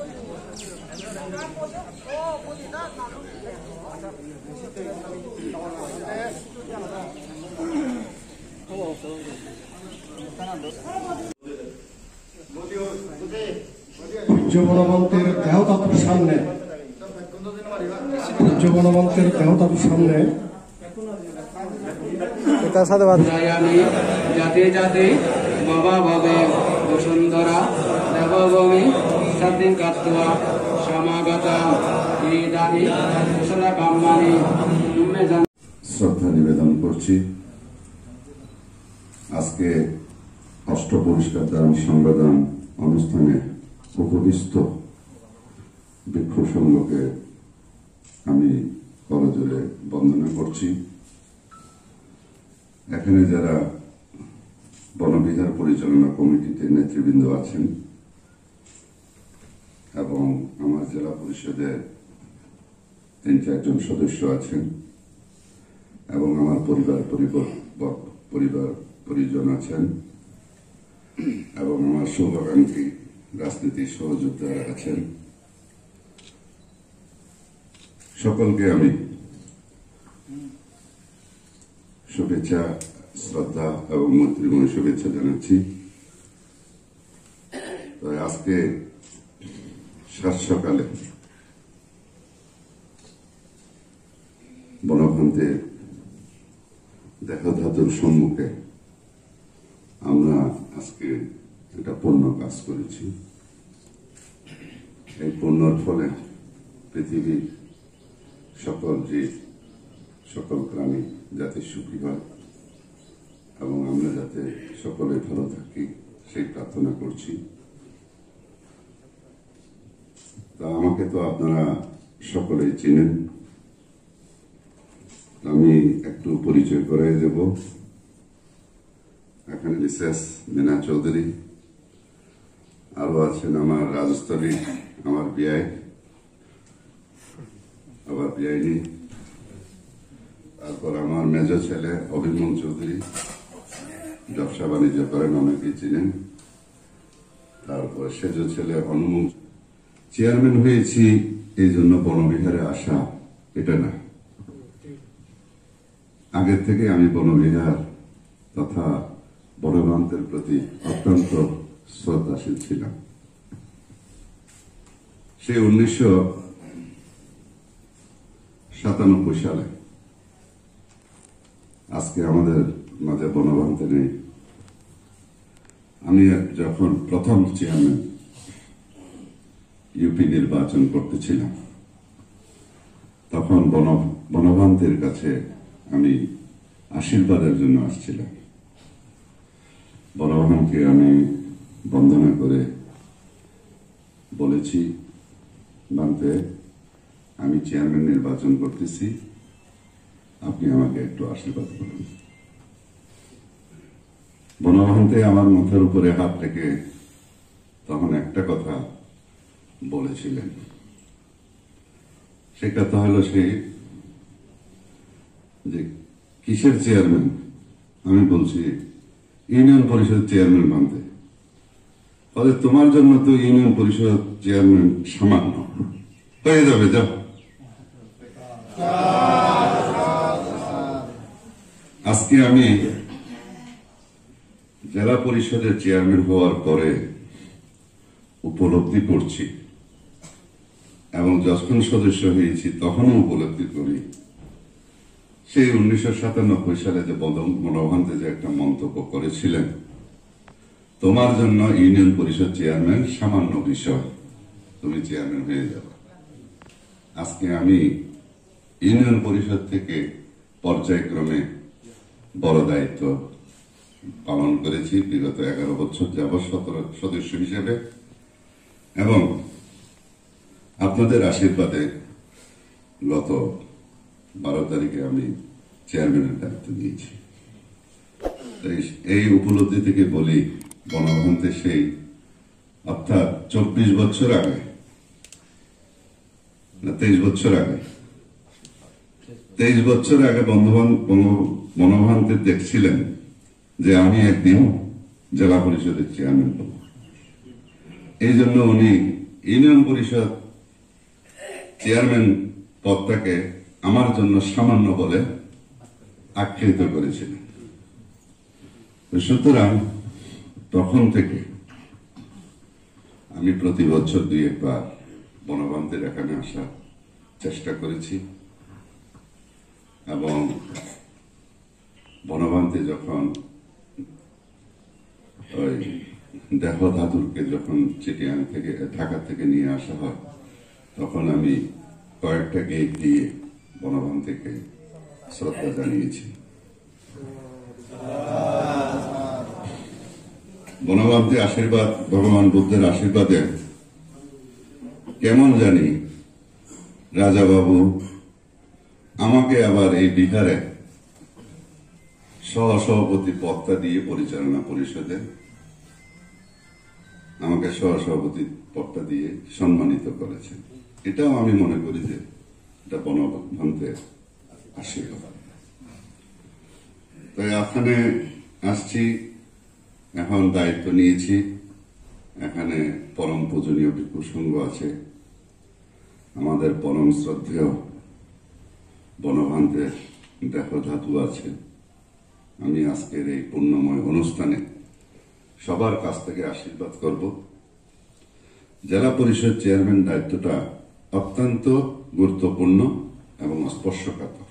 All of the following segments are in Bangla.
বনবন্তের দেহতাতুর সামনে বনবন্তের দেহতাতুর সামনে জাতি জাতি বাবা ভাবে বসুন্ধরা দেবভূমি সদ্দিন কাত্তুয়া সমাগতা ইদানি কুশলা কাম্মানি শ্রদ্ধা নিবেদন করছি। আজকে অষ্ট পরিষ্কার দান সংবাদান অনুষ্ঠানে উপবিষ্ট ভিক্ষু সংঘকে আমি করজোড়ে বন্দনা করছি। এখানে যারা বনবিহার পরিচালনা কমিটিতে নেতৃবৃন্দ আছেন এবং আমার জেলা পরিষদের ৩-৪ জন সদস্য আছেন এবং আমার পরিবার পরিজন আছেন এবং আমার শুভাকাঙ্ক্ষী রাজনীতির সহযোদ্ধারা আছেন, সকলকে আমি শুভেচ্ছা, শ্রদ্ধা এবং মৈত্রীময় শুভেচ্ছা জানাচ্ছি। আজকে সাত সকালে বনভন্তের দেহধাতুর সম্মুখে আমরা আজকে একটা পুণ্য কাজ করেছি। এই পুণ্যর ফলে পৃথিবীর সকল জীব, সকল প্রাণী যাতে সুখী হয় এবং আমরা যাতে সকলে ভালো থাকি সেই প্রার্থনা করছি। তা আমাকে তো আপনারা সকলেই চিনেন, আমি একটু পরিচয় করাই দেব। এখানে মিসেস মীনা চৌধুরী, আরো আছেন আমার রাজস্থলী, আমার বিআই, আবার বিআইনি, তারপর আমার মেজ ছেলে অভিমন চৌধুরী, ব্যবসা বাণিজ্য করেন, অনেকেই চিনেন। তারপর সেজ ছেলে অনুমন। চেয়ারম্যান হয়েছি এই জন্য বনবিহারে আসা এটা না, আগের থেকে আমি বনবিহার তথা বনভন্তের প্রতি অত্যন্ত শ্রদ্ধাশীল ছিলাম। সেই 1997 সালে আজকে আমাদের মাঝে বনভন্তে নেই। আমি যখন প্রথম চেয়ারম্যান ইউপি নির্বাচন করতেছিলাম তখন বনভন্তের কাছে আমি আশীর্বাদের জন্য আসছিলাম। বনভন্তকে আমি বন্দনা করে বলেছি, বান্তে আমি চেয়ারম্যান নির্বাচন করতেছি, আপনি আমাকে একটু আশীর্বাদ করুন। বনভন্তে আমার মাথার উপরে হাত রেখে তখন একটা কথা বলেছিলেন, সেই কথা হলো সেই যে কিসের চেয়ারম্যান? আমি বলছি ইউনিয়ন পরিষদ চেয়ারম্যান বানতে। ফলে তোমার জন্য তো ইউনিয়ন পরিষদ চেয়ারম্যান সামান্য হয়ে যাবে, যাও। আজকে আমি জেলা পরিষদের চেয়ারম্যান হওয়ার পরে উপলব্ধি করছি এবং যখন সদস্য হয়েছি তখনও উপলব্ধি করি, সেই 1997 সালে যে বনভন্তে যে একটা মন্তব্য করেছিলেন, তোমার জন্য ইউনিয়ন পরিষদ চেয়ারম্যান সামান্য বিষয়, তুমি চেয়ারম্যান হয়ে যাবে। আজকে আমি ইউনিয়ন পরিষদ থেকে পর্যায়ক্রমে বড় দায়িত্ব পালন করেছি বিগত 11 বছর যাবৎ সদস্য হিসেবে, এবং আপনাদের আশীর্বাদে গত 12 তারিখে আমি চেয়ারম্যানের দায়িত্ব নিয়েছি। এই উপলব্ধি থেকে বলি, বনভন্তে সেই অর্থাৎ 24 বছর আগে না 23 বছর আগে 23 বছর আগে বনভন্তে দেখছিলেন যে আমি একদিন জেলা পরিষদের চেয়ারম্যান হব। এই জন্য উনি ইউনিয়ন পরিষদ চেয়ারম্যান পদটাকে আমার জন্য সামান্য বলে আখ্যায়িত করেছিলেন। সুতরাং তখন থেকে আমি প্রতি বছর 2-1 বার বনবান্তের এখানে আসার চেষ্টা করেছি এবং বনবান্তে যখন ওই দেহ ধাতুরকে যখন চিটিয়াং থেকে ঢাকা থেকে নিয়ে আসা হয় তখন আমি কয়েকটা গেট দিয়ে বনবান্তিকে শ্রদ্ধা জানিয়েছি। বনবান্তি আশীর্বাদ, ভগবান বুদ্ধের আশীর্বাদে কেমন জানি রাজা বাবু আমাকে আবার এই বিহারে সহসভাপতি পদটা দিয়ে পরিচালনা পরিষদে আমাকে সহসভাপতি পদটা দিয়ে সম্মানিত করেছেন। এটাও আমি মনে করি যে এটা বনবান্তের আশীর্বাদ। তাই এখানে আসছি, এখন দায়িত্ব নিয়েছি। এখানে পরম পূজনীয় ভিক্ষু সংঘ আছে, আমাদের পরম শ্রদ্ধেয় বনবান্তের দেহ ধাতু আছে। আমি আজকের এই পুণ্যময় অনুষ্ঠানে সবার কাছ থেকে আশীর্বাদ করব। জেলা পরিষদ চেয়ারম্যান দায়িত্বটা অত্যন্ত গুরুত্বপূর্ণ এবং স্পর্শকাতর।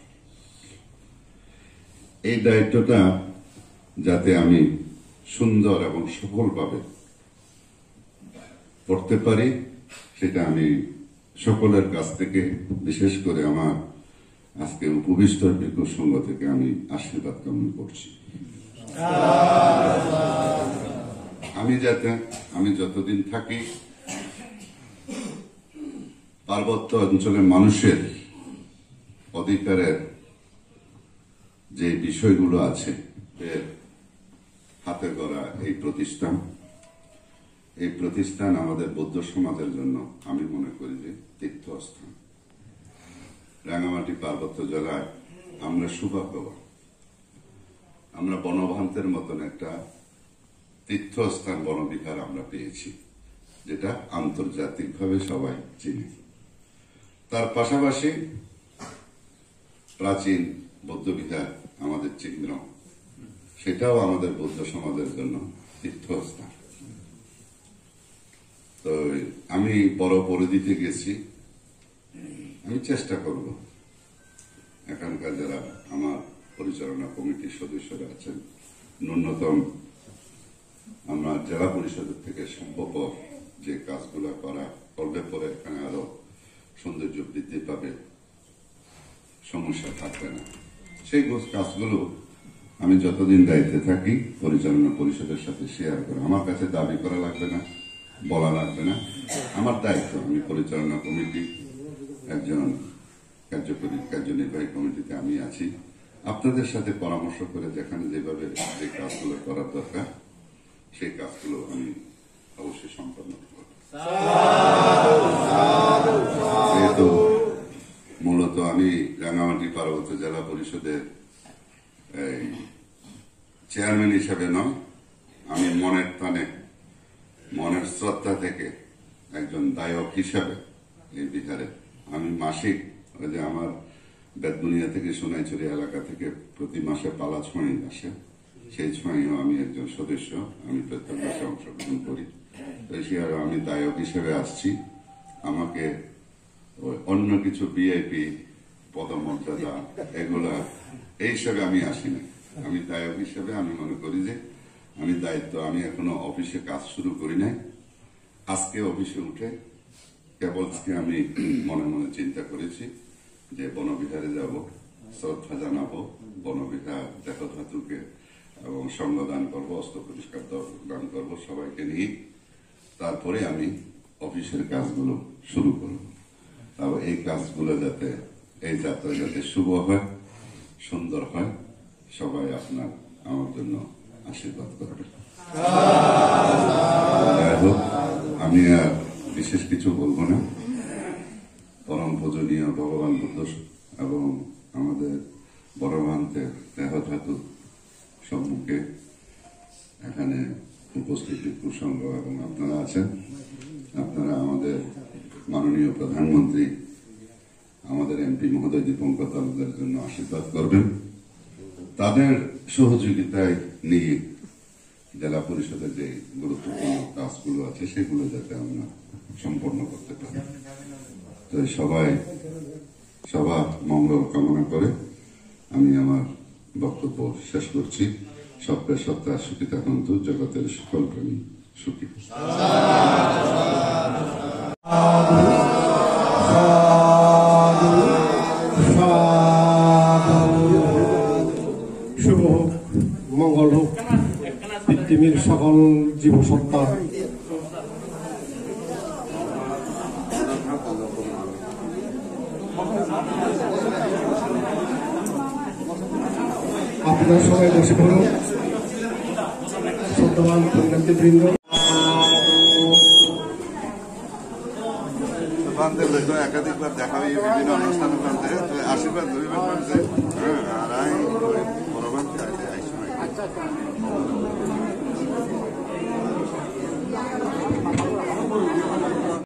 এই দায়িত্বটা যাতে আমি সুন্দর এবং সফলভাবে করতে পারি সেটা আমি সকলের কাছ থেকে, বিশেষ করে আমার আজকে উপবিষ্ট ভিক্ষু সংঘ থেকে আমি আশীর্বাদ কামনা করছি। আমি যতদিন থাকি পার্বত্য অঞ্চলের মানুষের অধিকারের যে বিষয়গুলো আছে এর হাতে গড়া এই প্রতিষ্ঠান আমাদের বৌদ্ধ সমাজের জন্য আমি মনে করি যে তীর্থস্থান। রাঙামাটি পার্বত্য জেলায় আমরা সৌভাগ্যবান, আমরা বনবান্তের মতন একটা তীর্থস্থান বনবিহার আমরা পেয়েছি, যেটা আন্তর্জাতিকভাবে সবাই চিনি। তার পাশাপাশি প্রাচীন বৌদ্ধবিহার আমাদের চিহ্ন, সেটাও আমাদের বৌদ্ধ সমাজের জন্য তীর্থস্থান। তো আমি বড় পরিধিতে গেছি, আমি চেষ্টা করব এখানকার যারা আমার পরিচালনা কমিটির সদস্যরা আছেন, ন্যূনতম আমরা জেলা পরিষদের থেকে সম্ভবপর যে কাজগুলো করলে পরে এখানে আরো সৌন্দর্য বৃদ্ধি পাবে, সমস্যা থাকবে না, সেই কাজগুলো আমি যতদিন দায়িত্বে থাকি পরিচালনা পরিষদের সাথে শেয়ার করে, আমার কাছে দাবি করা লাগবে না, বলা লাগবে না, আমার দায়িত্ব। আমি পরিচালনা কমিটি একজন কার্যনির্বাহী কমিটিতে আমি আছি, আপনাদের সাথে পরামর্শ করে যেখানে যেভাবে যে কাজগুলো করার দরকার সেই কাজগুলো আমি অবশ্যই সম্পন্ন করব। যেহেতু মূলত আমি রাঙামাটি পার্বত্য জেলা পরিষদের চেয়ারম্যান হিসেবে নয়, আমি মনের টানে, মনের শ্রদ্ধা থেকে একজন দায়ক হিসাবে এই বিহারে আমি মাসিক, ওই যে আমার বেতবুনিয়া থেকে সোনাইছড়ি এলাকা থেকে প্রতি মাসে পালা ছোঁয়াই আসে, সেই ছোঁয়াইও আমি একজন সদস্য, আমি প্রত্যেক মাসে অংশগ্রহণ করি। তো সেখানে আমি দায়ক হিসেবে আসছি। আমাকে অন্য কিছু ভিআইপি পদমর্যাদা এগুলা এই হিসাবে আমি আসি না, আমি দায়ক হিসেবে আমি মনে করি যে আমি দায়িত্ব, আমি এখনো অফিসে কাজ শুরু করি নাই, আজকে অফিসে উঠে কেবল আজকে আমি মনে মনে চিন্তা করেছি যে বনবিহারে যাব, শ্রদ্ধা জানাবো, বনবিহার দেহ ধাতুকে এবং সঙ্গদান করবো, অস্ত্র পরিষ্কার দান করবো সবাইকে নিয়ে, তারপরে আমি অফিসের কাজগুলো শুরু করব। তারপর এই কাজগুলো যাতে, এই যাত্রা যাতে শুভ হয়, সুন্দর হয়, সবাই আপনার আমার জন্য আশীর্বাদ করবে। যাই হোক, আমি আর বিশেষ কিছু বলবো না। পরম পূজনীয় ভগবান বুদ্ধ এবং আমাদের বনবান্তের দেহ ধাতু সম্মুখে এখানে উপস্থিত ভিক্ষু সংঘ এবং আপনারা আছেন, আপনারা আমাদের মাননীয় প্রধানমন্ত্রী, আমাদের এমপি মহোদয় দীপঙ্কর তালুকদারের জন্য আশীর্বাদ করবেন। তাদের সহযোগিতায় নিয়ে জেলা পরিষদের যে গুরুত্বপূর্ণ কাজগুলো আছে সেগুলো যাতে আমরা সম্পন্ন করতে পারি। তো সবার মঙ্গল কামনা করে আমি আমার বক্তব্য শেষ করছি। সপ্তাহে সপ্তাহ সুখী থাকুন, জগতের সকল প্রাণী সুখী। শুভ হোক, মঙ্গল হোক পৃথিবীর সকল জীবসত্তা। আপনার সবাই বসে পড়ুন। শ্রদ্ধাবান পুণ্যার্থীবৃন্দ, একাধিকবার দেখা হয়ে বিভিন্ন অনুষ্ঠান প্রান্তে আশীর্বাদ ধরিবার প্রান্তে আর